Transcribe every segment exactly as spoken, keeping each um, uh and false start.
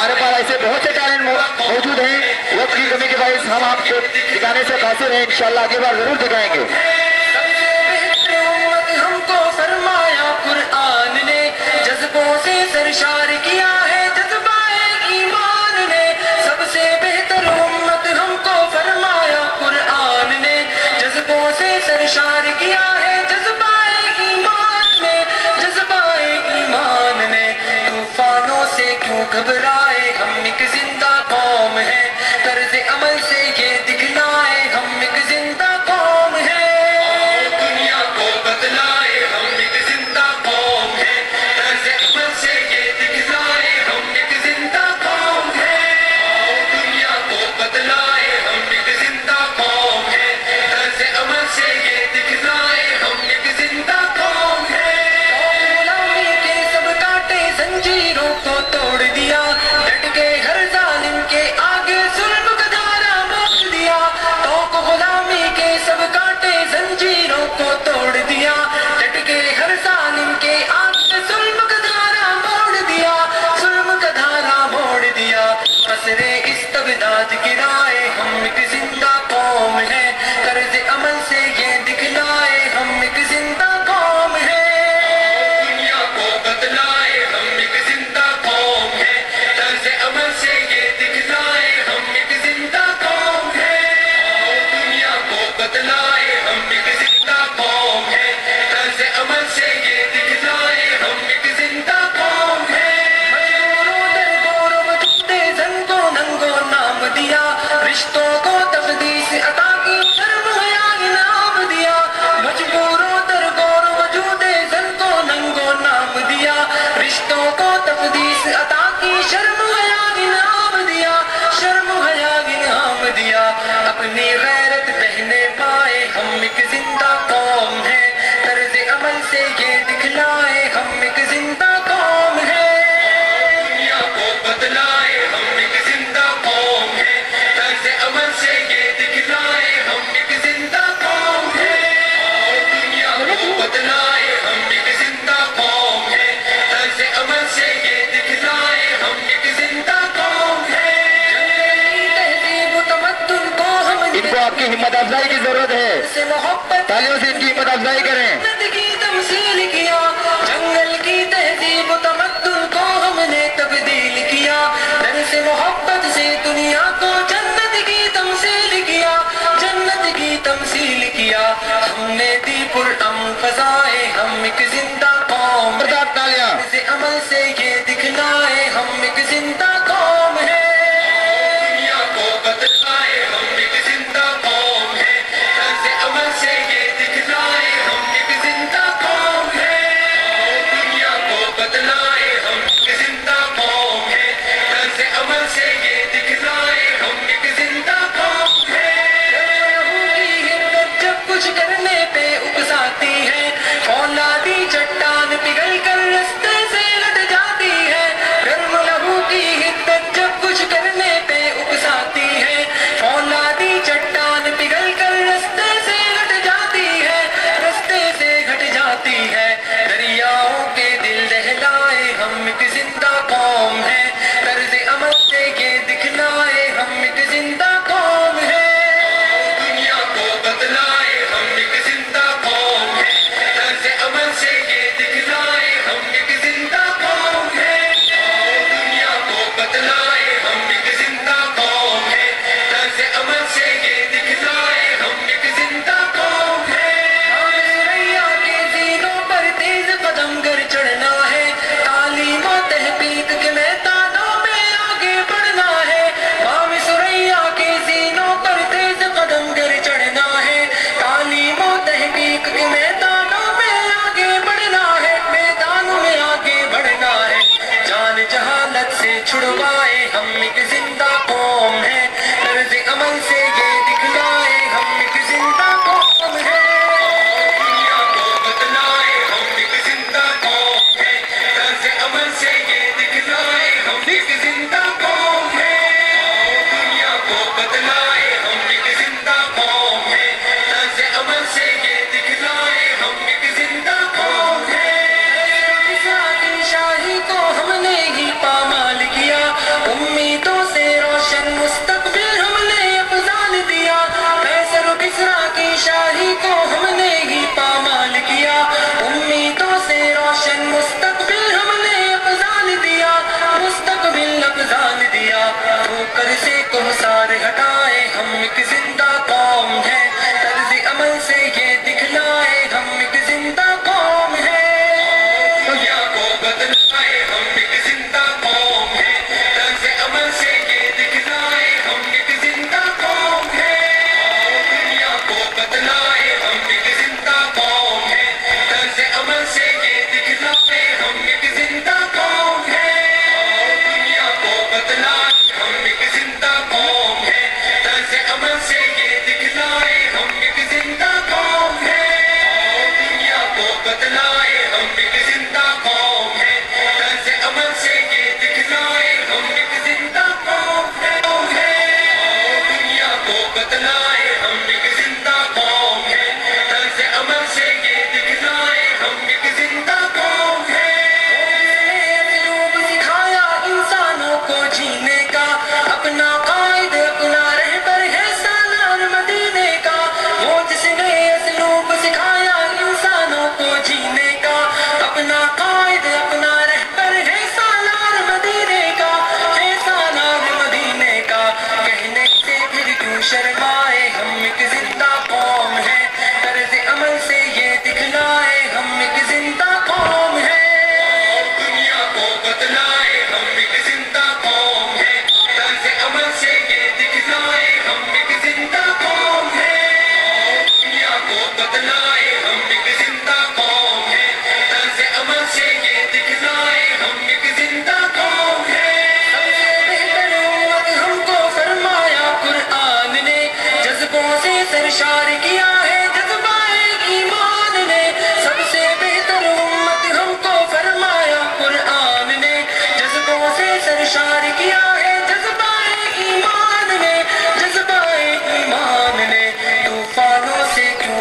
ہمارے پاس ایسے بہت سے ٹیلنٹ موجود ہیں، وقت کی کمی کے باعث ہم آپ کو دکھانے سے قاصر ہیں، انشاءاللہ اگلی بار ضرور دکھائیں گے۔ ہم کو فرمایا قرآن نے، جذبوں سے سرشار کیا ہے جذبہ ایمان نے، سب سے بہتر امت ہم کو فرمایا قرآن نے، جذبوں سے سرشار کیا ہے جذبہ ایمان نے، جذبہ ایمان نے۔ طوفانوں سے کیوں گھبرائے، ہم ایک زندہ قوم ہے، طرز عمل سے یہ دکھلائے ہم ایک زندہ قوم ہے۔ دنیا کو بدلائے ہم ایک زندہ قوم ہے، طرز عمل سے یہ دکھلائے ہم ایک زندہ قوم ہے۔ دنیا کو بدلائے ہم ایک زندہ قوم ہے، طرز عمل سے یہ دکھلائے ہم ایک زندہ قوم ہے۔ غلامی کے سب کاٹے زنجیروں کو توڑ دیا، ڈٹ کے ہر ظالم کے آگے ظلم کا دھارا موڑ دیا، توق غلامی کے سب کاٹے زنجیروں کو توڑ دیا، ڈٹ کے ہر ظالم کے آگے ظلم کا دھارا موڑ دیا، ظلم کا دھارا موڑ دیا۔ قصرے استبداد گرائے ہم ایک زندہ قوم ہے، طرز عمل سے یہ دکھلائے ہم ایک زندہ قوم ہے۔ دنیا کو بدلائے ہم ایک زندہ قوم ہے، طرز عمل سے یہ دکھلائے ہم ایک زندہ قوم ہے۔ دنیا کو بدلائے ہم ایک زندہ قوم ہے، طرز عمل سے یہ دکھلائے ہم ایک زندہ قوم ہے۔ مجبوروں در گور و وجود زن کو ننگو نام دیا، رشتوں کو تقدیس عطا کی شرم حیا انعام دیا، مجبوروں در گور و وجود زن کو ننگو نام دیا، رشتوں کو تقدیس عطا کی شرم حیا انعام دیا، شرم حیا انعام دیا۔ اپنی غیرت بہنے پائے ہم ایک زندہ قوم ہے، طرز عمل سے یہ دکھلائے ہم ایک زندہ قوم ہے۔ دنیا کو بدلائے ہم ایک زندہ قوم ہے، طرز عمل سے یہ دکھلائے ہم ایک زندہ قوم ہے۔ دنیا کو بدلائے ہم ایک زندہ قوم ہے، طرز عمل سے یہ دکھلائے ہم ایک زندہ قوم ہے۔ تہذیب و تمدن کو ہم نے ان کو آپ کی ہمت افزائی کی ضرورت ہے، سے محبت تالیوں سے ان کی ہمت افزائی کریں۔ جنت کی تمثیل کیا، جنگل کی تہذیب و تمدن کو ہم نے تبدیل کیا، در سے محبت سے دنیا کو جنت کی تمثیل کیا، جنت کی تمثیل کیا۔ ہم نے دی پرامن فضائے ہم ایک زندہ قوم ہے، بردار تالیاں۔ طرز عمل سے یہ دکھلائے ہم ایک زندہ قوم ہے۔ دنیا کو بدلائے ہم ایک زندہ قوم ہے، طرز عمل سے یہ دکھلائے ہم ایک زندہ قوم ہے۔ دنیا کو بدلائے ہم ایک زندہ قوم ہے، طرز عمل سے یہ دکھلائے ہم ایک زندہ قوم ہے۔ لہو کی حدت جب کچھ کرنے پہ اکساتی ہے، فولادی چٹان پگھل کر رستے سے ہٹ جاتی ہے، گرم لہو کی حدت جب کچھ کرنے پہ اکساتی ہے، فولادی چٹان پگھل کر رستے سے ہٹ جاتی ہے، رستے سے ہٹ جاتی ہے۔ دریاؤں کے دل دہلائے ہم ایک زندہ قوم ہے، طرز عمل سے یہ دکھلائے ہم ایک زندہ قوم ہے۔ دنیا کو بدلائے ہم ایک زندہ قوم ہے، طرز عمل سے یہ دکھلائے ہم ایک زندہ قوم ہے۔ دنیا کو بدلائے ہم ایک زندہ قوم ہے، طرز عمل سے یہ دکھلائے ہم ایک زندہ قوم ہے۔ ہمیں سریا کے زینوں پر تیز قدم گر چڑھنا ہے، تعلیم و تحقیق کے میدانوں میں آگے بڑھنا ہے، ہمیں سریا کے زینوں پر تیز قدم گر چڑھنا ہے، تعلیم و تحقیق کے میدانوں میں آگے بڑھنا ہے، میدانوں میں آگے بڑھنا ہے۔ جان جہالت سے چھڑوائے ہم ایک زندہ قوم ہے، طرز عمل سے یہ دکھلائے ہم ایک زندہ قوم ہے۔ دنیا کو بدلائے ہم ایک زندہ قوم ہے، طرز عمل سے یہ دکھلائے ہم ایک زندہ قوم ہے۔ دنیا کو بدلائے ہم ایک زندہ قوم ہے، طرز عمل سے یہ دکھلائے ہم ایک زندہ قوم ہے۔ شاہی کو ہم نے ہی پامال کیا،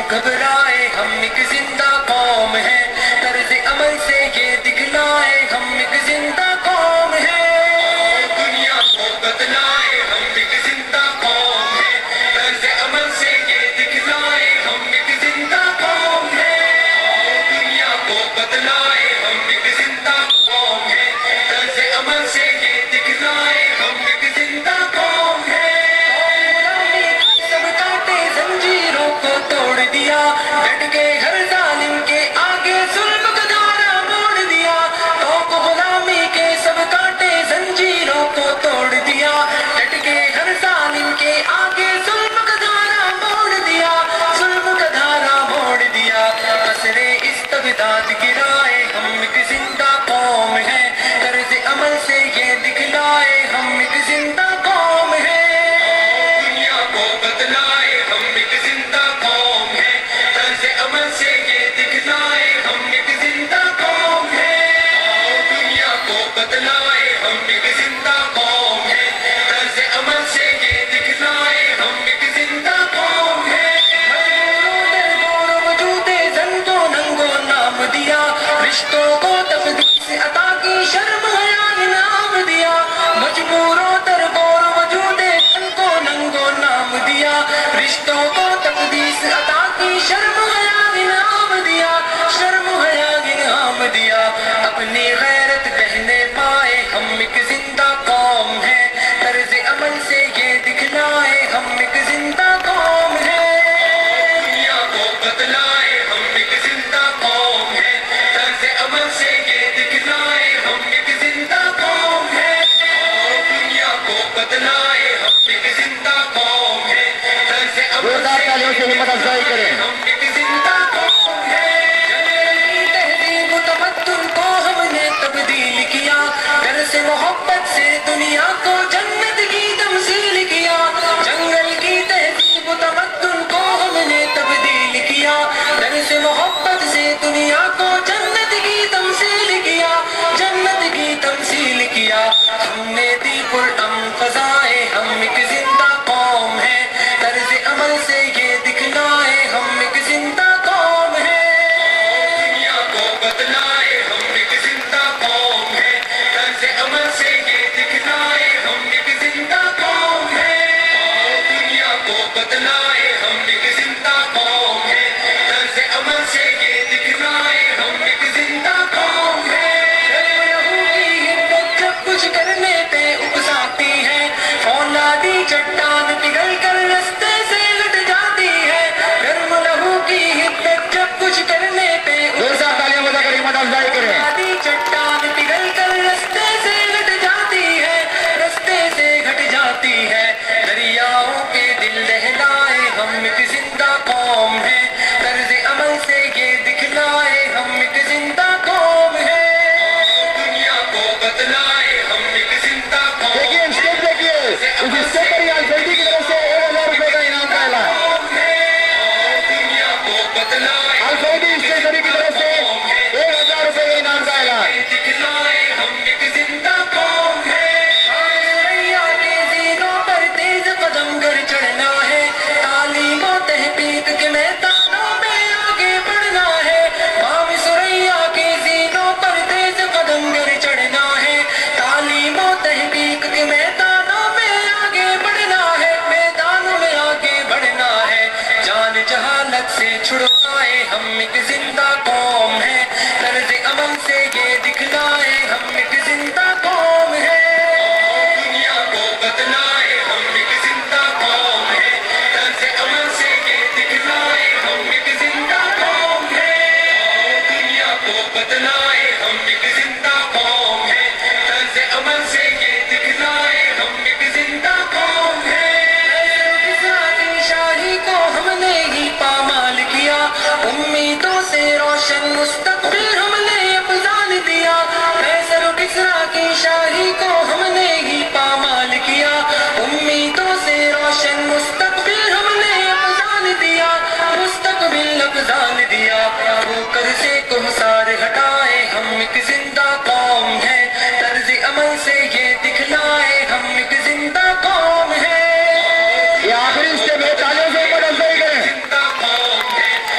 घबराए हम एक जिंदा कौम है, तर्ज अमल से ये दिखलाए हम एक जिंदा कौम है। दुनिया को बदलाए हम एक जिंदा कौम है, तर्ज अमल से ये दिखलाए हम एक जिंदा कौम है। दुनिया को बदलाए हम एक जिंदा कौम है, तर्ज अमल से ये दिखलाए हम एक जिंदा कौम है। सब कांटे जंजीरों को तोड़ दिया, डट के हर जालिम के आगे जुल्म का धारा मोड़ दिया। तो गुलामी के सब कांटे जंजीरों को तोड़ दिया, डट के हर जालिम के आगे जुल्म का धारा मोड़ दिया, जुल्म का धारा मोड़ दिया। असरे इस्तबदाद गिराए हम एक जिंदा कौम है, तर्ज अमल से ये दिखलाए हम एक जिंदा कौम है। दुनिया को बदलाए हम एक जिंदा कौम है, तर्ज अमल से ये दिखलाए हम एक जिंदा कौम है। दुनिया को बदलाए हम एक जिंदा कौम है, तर्ज अमल से ये दिखलाए हम एक जिंदा कौम है। वजूदे जन को नंगो नाम दिया, रिश्तों को तकदीर से अता की शर्म हया इनाम दिया। मजबूरों तर गौर वजूदे जन को नंगो नाम दिया, रिश्तों को तकदीर से अता की शर्म हया इनाम दिया, शर्म हया इनाम दिया। अपनी गैरत बहने पाए हम एक जिंदा कौम है, तर्ज अमल से ये दिखलाए हम एक जिंदा कौम है। दुनिया को बदलाए हम एक जिंदा कौम है, तर्ज अमल से ये दिखलाए हम एक जिंदा कौम है। दुनिया को बदलाए हम एक जिंदा कौम है, तर्ज अमल जोरदार तालियों से हिम्मत अफजाई करें। हम एक जिंदा कौम है। तहजीब तमद्दुन को हमने तब्दील किया, डर से मोहब्बत से दुनिया को जन्नत की तमसील किया। जंगल की तहजीब तमद्दुन को हमने तब्दील किया, डर से मोहब्बत से दुनिया को जन्नत की तमसील किया, जन्नत की तमसील किया। हमने दी पुरअमन फ़ज़ाए हम एक जिंदा कौम है, तर्ज अमल से ये दिखलाए हम एक जिंदा कौम है। दुनिया को बदलाए हम एक जिंदा कौम है, तर्ज अमल से ये दिखलाए हम एक जिंदा कौम है। दुनिया को बदलाए हम एक जिंदा कौम है, तर्ज अमल से ये दिखलाए हम एक जिंदा कौम है। लहू की हिम्मत जब कुछ करने पे उकसाती है, फौलादी चट्टान पिघल कर रास्ते से हट जाती है। गर्म लहू की हिम्मत जब कुछ करने पे जोरदार तालियां बजाकर हिम्मत अफजाई करें। फौलादी चट्टान पिघल कर रास्ते से हट जाती है, रास्ते से हट जाती है। दरियाओं के दिल दहलाए हम एक जिंदा कौम है, तर्ज अमल से ये दिखलाए हम एक जिंदा कौम है। दुनिया को बदलाए हम एक जिंदा कौम देखिए स्टेप देखिए, इस स्टेप पर ही अल्फैदी की तरफ से एक हजार रुपए का इनाम का ऐलान। है। दुनिया को बदलाए अल्फैदी स्टेशनरी की तरफ से एक हजार रुपए के इनाम का ऐलान। दिखलाए हम एक जिंदा कौम है। सरैया के ज़ीनों पर तेज कदम कर चढ़ना है, तालीम और तहकीक के मैदानों में आगे बढ़ना है। माम सुरैया के ज़ीनों पर तेज कदम कर चढ़ना है, तालीम और तहकीक के मैदानों में आगे बढ़ना है, मैदानों में आगे बढ़ना है। जान जहालत से छुड़वाए हम एक जिंदा कौम है, तर्ज अमल से ये दिखलाए हम एक जिंदा कौम है। दुनिया को बदलाए हम एक जिंदा कौम है, तर्ज अमल से ये दिखलाए हम एक जिंदा कौम है। दुनिया को बदलाए हम एक जिंदा कौम है, तर्ज अमल से ये दिखलाए हम एक जिंदा कौम है। किसानी शाही को हमने ही पामाल किया, उम्मीदों से रोशन मुस्तकबिल हमने अफजाल दिया। फैसल किसरा की शाही को हमने ही पामाल किया, उम्मीदों से रोशन मुस्तकबिल हमने अफजाल दिया, मुस्तकबिल अफजाल दिया। ठोकर से कुमसार हटाए हम एक जिंदा कौम है, तर्ज अमल से ये दिखलाए हम एक जिंदा कौम है। ये आखिरी स्टेप है, तालियों से हिम्मत अफजाई करें। जिंदा कौम है,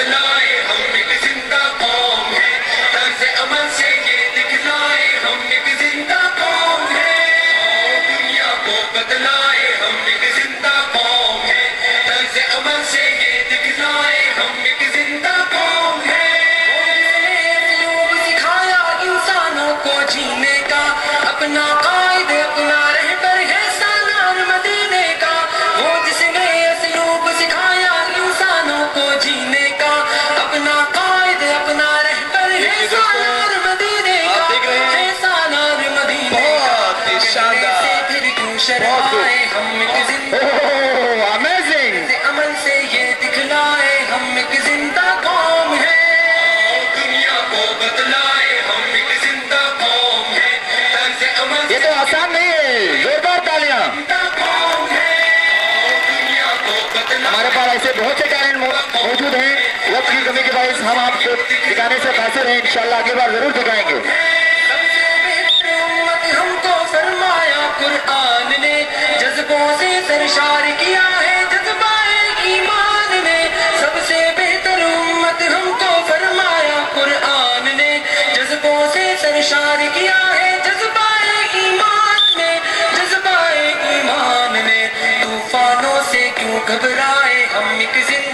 बतलाए हम एक जिंदा कौम है, तर्ज अमल से ये दिखलाए हम एक जिंदा कौम है, दुनिया को बतलाए हम एक जिंदा कौम है, तर्ज अमल से ये दिखलाए हम एक जिंदा कौम है। लोग सिखाया इंसानों को जीने का, अपना कायद अपना रहबर है सालार मदीने का, वो जिसने असलूब सिखाया इंसानों को जीने का, अपना कायद अपना रहबर है सालार मदीने का, है सालार मदीने का, कहने से फिर क्यों शर्माए हम एक जिंदा अमेजिंग अमल से ये दिखलाए हम एक जिंदा कौम है, दुनिया को बतलाए हम एक जिंदा कौम है, तर्ज अमल ये तो आसान नहीं है, जोरदार तालियां। कौम है, दुनिया को बतलाए। हमारे पास ऐसे बहुत से टैलेंट मौजूद हैं, वक्त की कमी के बायस हम आपको दिखाने से कासिर हैं, इंशाल्लाह आगे बार जरूर दिखाएंगे। सबसे बेहतर उम्मत हमको फरमाया कुरआन ने, जज्बों से सरशार किया है जज्बाए ईमान ने, सबसे बेहतर उम्मत हमको फरमाया कुरआन ने, जज्बों से सरशार किया है जज्बाए ईमान ने, जज्बाए ईमान ने, तूफानों से क्यों घबराए हम एक जिंदा